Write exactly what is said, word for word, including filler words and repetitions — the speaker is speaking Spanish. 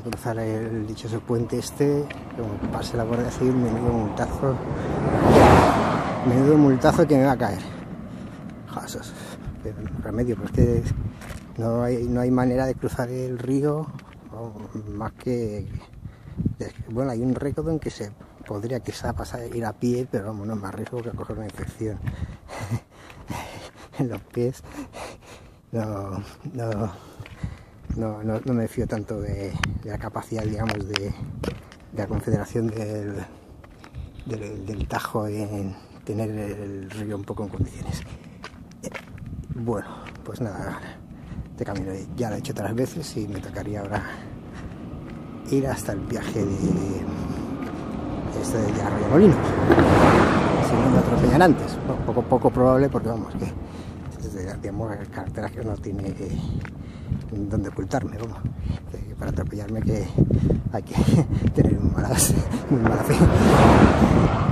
para cruzar el dichoso puente este, como pase la Guardia Civil, menudo multazo, menudo multazo que me va a caer. Josos, remedio, pues que no hay, no hay manera de cruzar el río, más que, bueno, hay un récord en que se podría quizá pasar, ir a pie, pero vamos, no es más riesgo que coger una infección en los pies. No, no, no, no, no me fío tanto de, de la capacidad, digamos, de, de la Confederación del, del, del Tajo en tener el río un poco en condiciones. Bueno, pues nada, este camino ya lo he hecho otras veces y me tocaría ahora ir hasta el viaje de este de Arroyomolinos, si no me atropellan antes. Bueno, poco, poco probable, porque vamos, que digamos, carreteras que no tiene eh, donde ocultarme, vamos, que para atropellarme que hay que tener muy mala, muy mala fe.